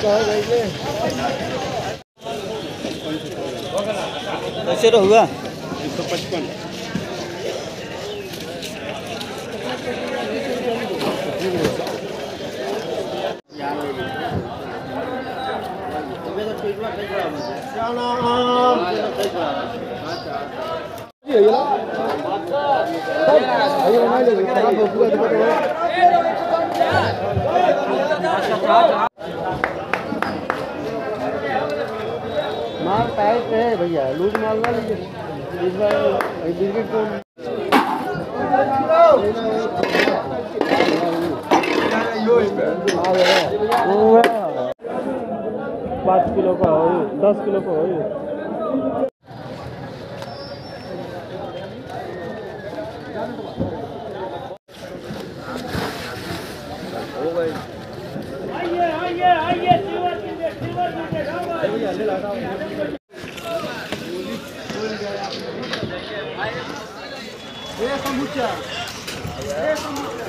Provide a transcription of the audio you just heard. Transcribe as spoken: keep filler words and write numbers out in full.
कैसे हुआ? एक सौ पचपन। माल टाइट है भैया, लूज माल ना लीजिए। इस बार बिस्किट को पाँच किलो का हो, दस किलो का हो। आइए आइए आइए सिल्वर की सिल्वर की ये समूचा ये समूचा